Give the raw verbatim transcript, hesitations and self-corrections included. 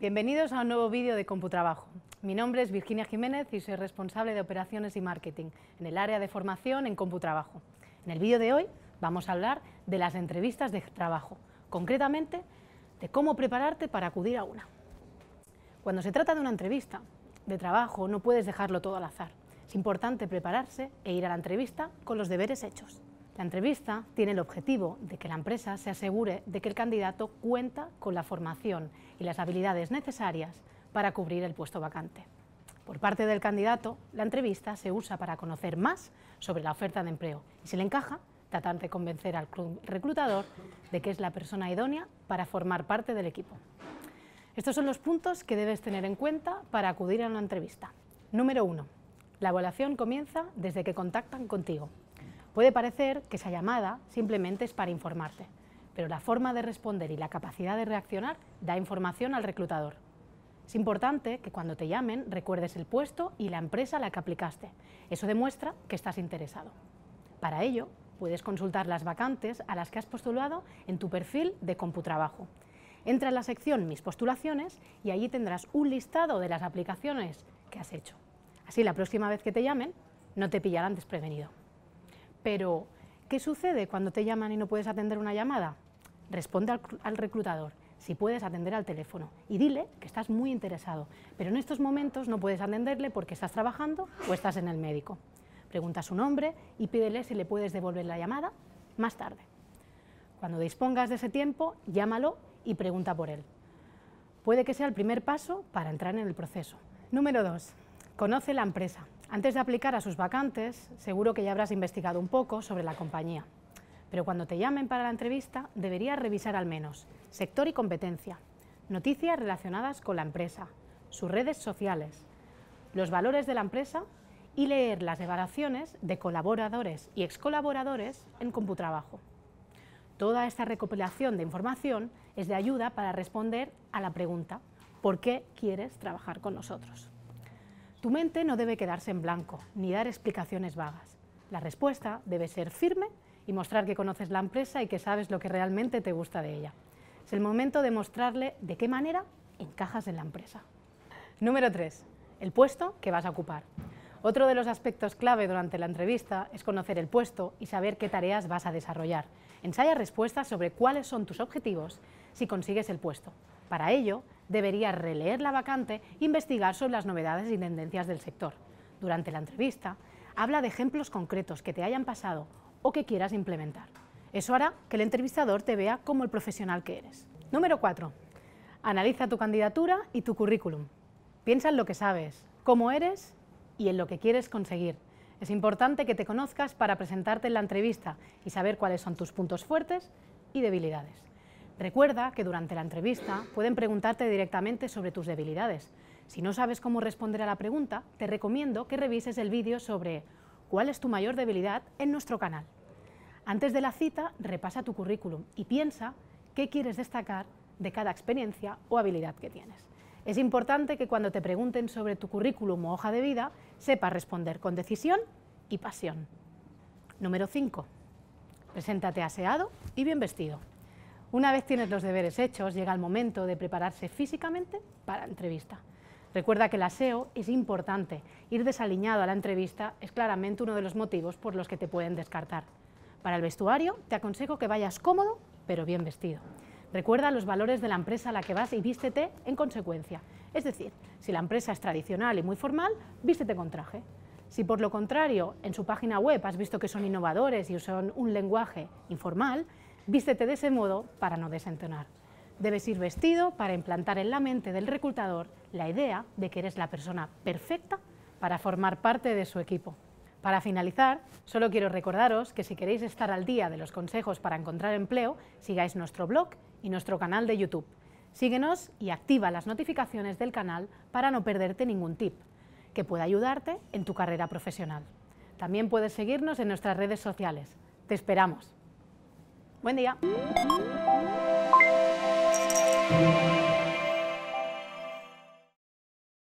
Bienvenidos a un nuevo vídeo de CompuTrabajo. Mi nombre es Virginia Jiménez y soy responsable de operaciones y marketing en el área de formación en CompuTrabajo. En el vídeo de hoy vamos a hablar de las entrevistas de trabajo, concretamente de cómo prepararte para acudir a una. Cuando se trata de una entrevista de trabajo no puedes dejarlo todo al azar. Es importante prepararse e ir a la entrevista con los deberes hechos. La entrevista tiene el objetivo de que la empresa se asegure de que el candidato cuenta con la formación y las habilidades necesarias para cubrir el puesto vacante. Por parte del candidato, la entrevista se usa para conocer más sobre la oferta de empleo y, si le encaja, tratar de convencer al reclutador de que es la persona idónea para formar parte del equipo. Estos son los puntos que debes tener en cuenta para acudir a una entrevista. Número uno. La evaluación comienza desde que contactan contigo. Puede parecer que esa llamada simplemente es para informarte, pero la forma de responder y la capacidad de reaccionar da información al reclutador. Es importante que cuando te llamen recuerdes el puesto y la empresa a la que aplicaste. Eso demuestra que estás interesado. Para ello, puedes consultar las vacantes a las que has postulado en tu perfil de CompuTrabajo. Entra en la sección Mis postulaciones y allí tendrás un listado de las aplicaciones que has hecho. Así, la próxima vez que te llamen, no te pillarán desprevenido. Pero, ¿qué sucede cuando te llaman y no puedes atender una llamada? Responde al, al reclutador, si puedes atender al teléfono, y dile que estás muy interesado, pero en estos momentos no puedes atenderle porque estás trabajando o estás en el médico. Pregunta su nombre y pídele si le puedes devolver la llamada más tarde. Cuando dispongas de ese tiempo, llámalo y pregunta por él. Puede que sea el primer paso para entrar en el proceso. Número dos. Conoce la empresa. Antes de aplicar a sus vacantes, seguro que ya habrás investigado un poco sobre la compañía. Pero cuando te llamen para la entrevista, deberías revisar al menos sector y competencia, noticias relacionadas con la empresa, sus redes sociales, los valores de la empresa y leer las evaluaciones de colaboradores y excolaboradores en CompuTrabajo. Toda esta recopilación de información es de ayuda para responder a la pregunta ¿por qué quieres trabajar con nosotros? Tu mente no debe quedarse en blanco, ni dar explicaciones vagas. La respuesta debe ser firme y mostrar que conoces la empresa y que sabes lo que realmente te gusta de ella. Es el momento de mostrarle de qué manera encajas en la empresa. Número tres. El puesto que vas a ocupar. Otro de los aspectos clave durante la entrevista es conocer el puesto y saber qué tareas vas a desarrollar. Ensaya respuestas sobre cuáles son tus objetivos si consigues el puesto. Para ello, deberías releer la vacante e investigar sobre las novedades y tendencias del sector. Durante la entrevista, habla de ejemplos concretos que te hayan pasado o que quieras implementar. Eso hará que el entrevistador te vea como el profesional que eres. Número cuatro. Analiza tu candidatura y tu currículum. Piensa en lo que sabes, cómo eres y en lo que quieres conseguir. Es importante que te conozcas para presentarte en la entrevista y saber cuáles son tus puntos fuertes y debilidades. Recuerda que durante la entrevista pueden preguntarte directamente sobre tus debilidades. Si no sabes cómo responder a la pregunta, te recomiendo que revises el vídeo sobre ¿cuál es tu mayor debilidad? En nuestro canal. Antes de la cita, repasa tu currículum y piensa qué quieres destacar de cada experiencia o habilidad que tienes. Es importante que cuando te pregunten sobre tu currículum o hoja de vida, sepas responder con decisión y pasión. Número cinco. Preséntate aseado y bien vestido. Una vez tienes los deberes hechos, llega el momento de prepararse físicamente para la entrevista. Recuerda que el aseo es importante. Ir desaliñado a la entrevista es claramente uno de los motivos por los que te pueden descartar. Para el vestuario, te aconsejo que vayas cómodo, pero bien vestido. Recuerda los valores de la empresa a la que vas y vístete en consecuencia. Es decir, si la empresa es tradicional y muy formal, vístete con traje. Si por lo contrario, en su página web has visto que son innovadores y usan un lenguaje informal, vístete de ese modo para no desentonar. Debes ir vestido para implantar en la mente del reclutador la idea de que eres la persona perfecta para formar parte de su equipo. Para finalizar, solo quiero recordaros que si queréis estar al día de los consejos para encontrar empleo, sigáis nuestro blog y nuestro canal de YouTube. Síguenos y activa las notificaciones del canal para no perderte ningún tip que pueda ayudarte en tu carrera profesional. También puedes seguirnos en nuestras redes sociales. Te esperamos. Buen día.